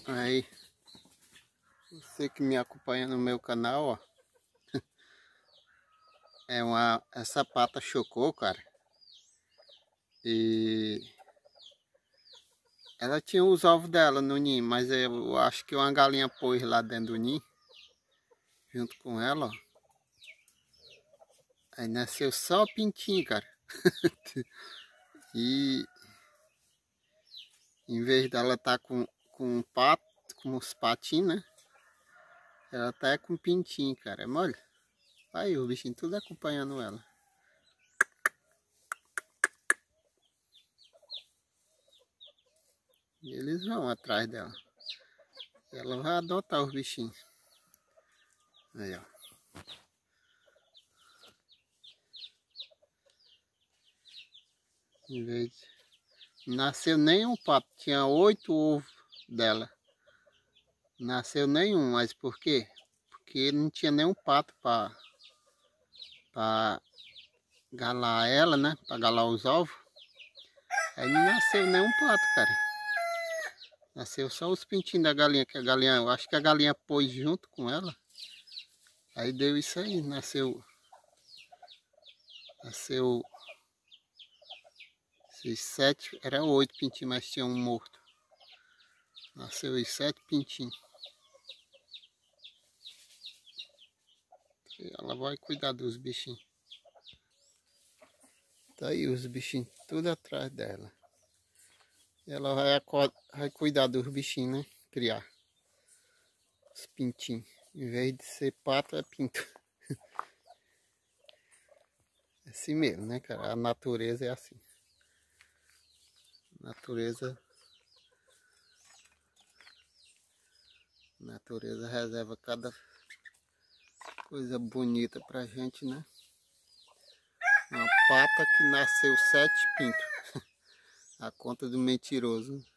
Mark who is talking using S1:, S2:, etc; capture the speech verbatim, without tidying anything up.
S1: Aí, você que me acompanha no meu canal, ó, é uma, essa pata chocou, cara, e ela tinha os ovos dela no ninho, mas eu acho que uma galinha pôs lá dentro do ninho, junto com ela, ó. Aí nasceu só o pintinho, cara, e em vez dela estar tá com, com um pato, com os patinhos, né, ela tá com pintinho, cara, é mole. Aí o bichinho tudo acompanhando ela. E eles vão atrás dela. E ela vai adotar os bichinhos. Aí, ó. Em vez de... Nasceu nenhum pato. Tinha oito ovos dela. Nasceu nenhum. Mas por quê? Porque não tinha nenhum pato para para galar ela, né? Para galar os ovos. Aí não nasceu nenhum pato, cara. Nasceu só os pintinhos da galinha. Que a galinha, eu acho que a galinha pôs junto com ela. Aí deu isso aí. Nasceu... Nasceu... Esses sete, era oito pintinhos, mas tinha um morto. Nasceu os sete pintinhos. E ela vai cuidar dos bichinhos. Tá aí os bichinhos tudo atrás dela. E ela vai, vai cuidar dos bichinhos, né? Criar os pintinhos. Em vez de ser pato, é pinto. É assim mesmo, né, cara? A natureza é assim. Natureza... Natureza reserva cada coisa bonita pra gente, né? Uma pata que nasceu sete pintos. A conta do mentiroso.